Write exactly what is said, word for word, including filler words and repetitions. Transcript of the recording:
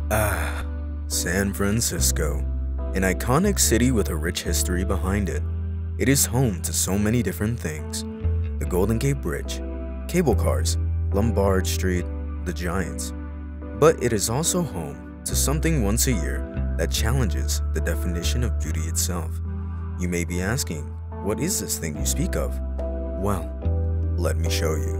Ah, San Francisco, an iconic city with a rich history behind it. It is home to so many different things: the Golden Gate Bridge, cable cars, Lombard Street, the Giants. But it is also home to something once a year that challenges the definition of beauty itself. You may be asking, what is this thing you speak of? Well, let me show you.